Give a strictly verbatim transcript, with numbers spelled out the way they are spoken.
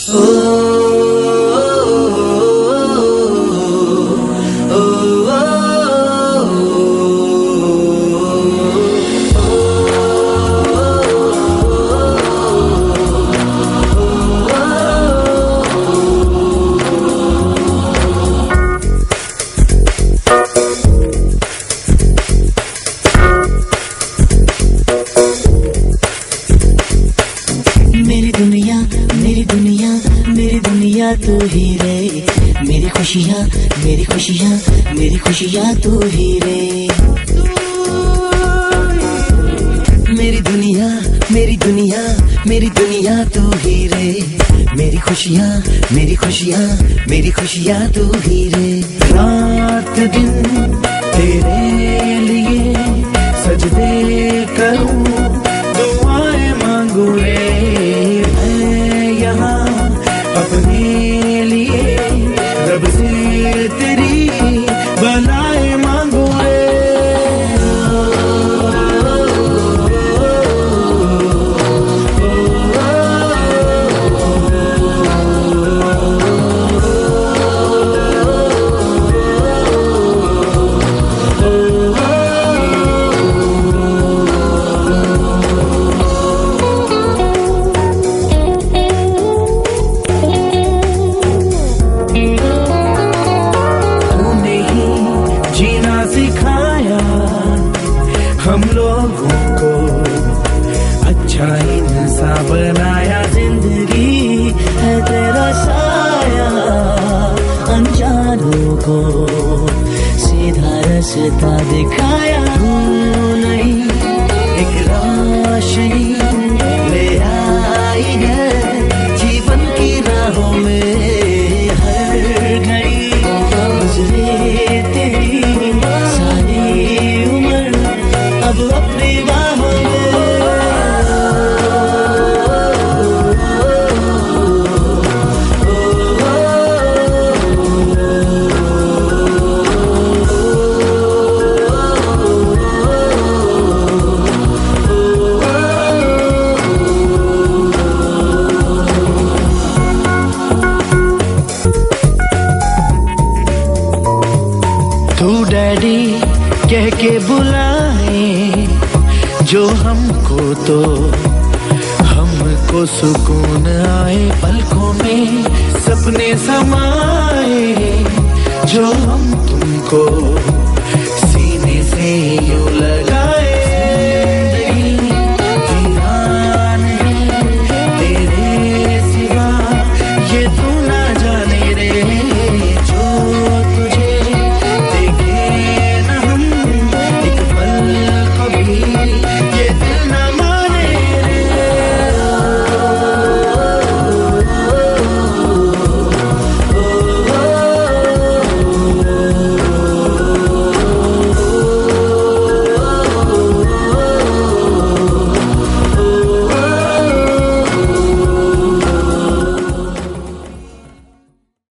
तू ही रे, मेरी खुशियाँ मेरी खुशियाँ मेरी खुशियाँ तू ही रे। मेरी दुनिया मेरी दुनिया मेरी दुनिया तू ही रे, मेरी खुशियाँ मेरी खुशियाँ मेरी खुशियाँ तू ही रे। रात दिन तेरे लिए सजदे करूँ, दुआएं मांगू रे, मैं यहाँ अपने लिए रब से तेरी भलाई मांगू रे। सिखाया हम लोगों को, अच्छा इंसान बनाया, जिंदगी है तेरा साया, अनजानों को सीधा रास्ता दिखाया। तू नहीं एक रोशनी ले आई है जीवन की राहों में, हर घड़ी गुजरे तेरी अब अपनी बाहों में। तू डैडी कह के बुलाए जो हमको, तो हमको सुकून आए, पलकों में सपने समाए, जो हम तुमको सीने से यूं